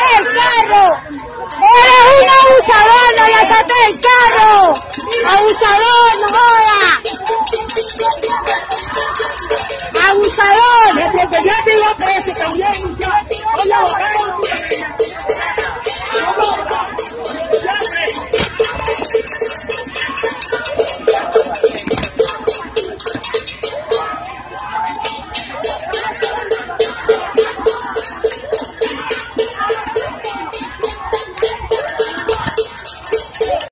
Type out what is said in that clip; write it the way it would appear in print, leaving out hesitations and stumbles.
el carro. Eres un abusador, no le saqué el carro. Abusador, no jodas.